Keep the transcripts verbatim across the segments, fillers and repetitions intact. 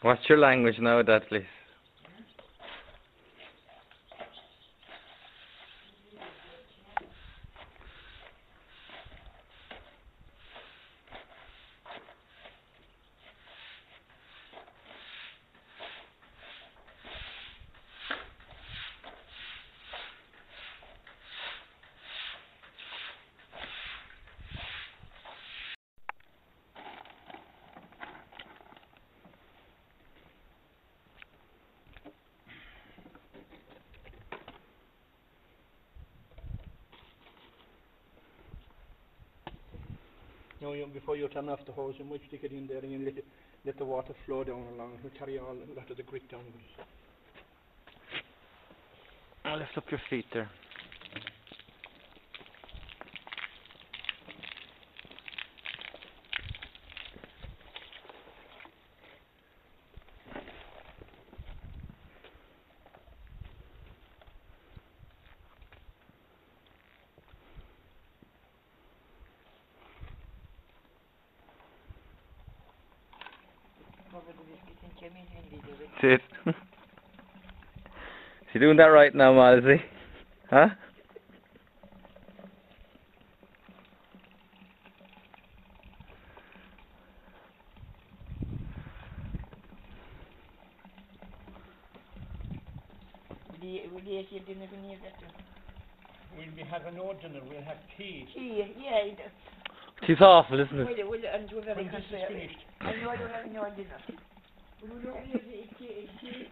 What's your language now, Dad, please? You know, you, before you turn off the hose, you might stick it in there and you let, it, let the water flow down along. It'll carry all a lot of the grit down with it. Oh, lift up your feet there. Sit. Is he doing that right now, Mal, is he? Huh? We'll be having no dinner, we'll have tea. Tea, yeah. Tea's awful, isn't it? Will you, will you, and we're very When this is finished. I know you're having your dinner. Will you look at the tea, tea?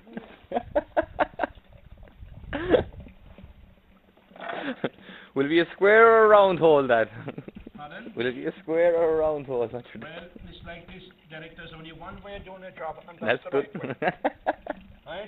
Will it be a square or a round hole, Dad? Pardon? Will it be a square or a round hole? Not sure. Well, it's like this, Derek, there's only one way of doing a job, and That's that's, the good. right way. Right?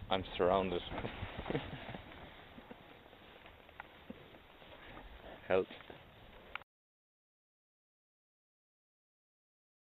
I'm surrounded. Help.